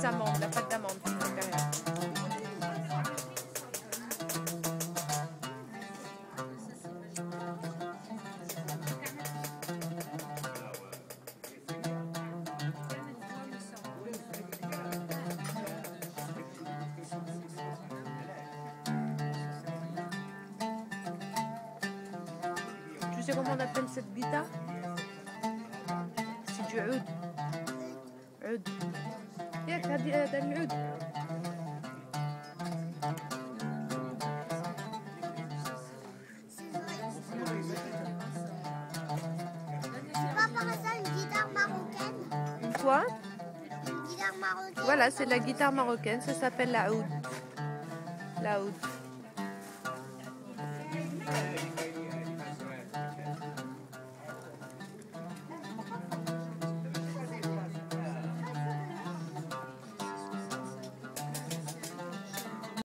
les amandes, la pâte d'amande à l'intérieur. Tu sais comment on appelle cette guitare? C'est du oud. Oud. ياك هذا العود. C'est pas par hasard une guitare marocaine? Quoi? Une guitare marocaine. Voilà, c'est la guitare marocaine, ça s'appelle la oud. La oud.